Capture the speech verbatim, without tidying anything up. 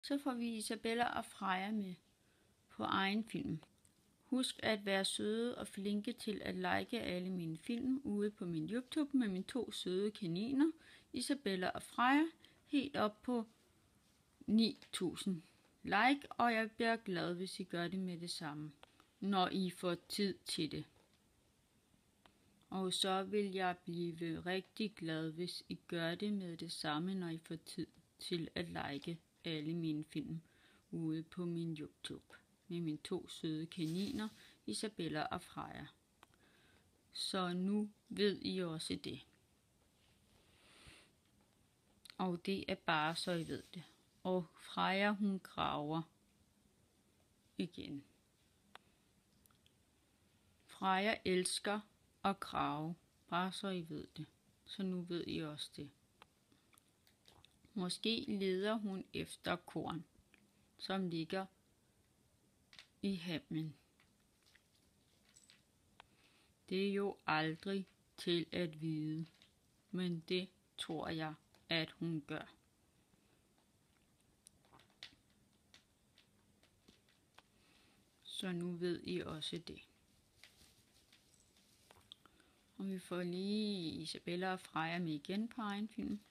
Så får vi Isabella og Freja med på egen film. Husk at være søde og flinke til at like alle mine film ude på min YouTube med mine to søde kaniner, Isabella og Freja, helt op på ni tusind like, og jeg bliver glad, hvis I gør det med det samme, når I får tid til det. Og så vil jeg blive rigtig glad, hvis I gør det med det samme, når I får tid til at like alle mine film ude på min YouTube med mine to søde kaniner, Isabella og Freja. Så nu ved I også det. Og det er bare så I ved det. Og Freja, hun graver igen. Freja elsker at grave, bare så I ved det. Så nu ved I også det. Måske leder hun efter korn, som ligger i hammen. Det er jo aldrig til at vide, men det tror jeg, at hun gør. Så nu ved I også det. Og vi får lige Isabella og Freja med igen på egen film.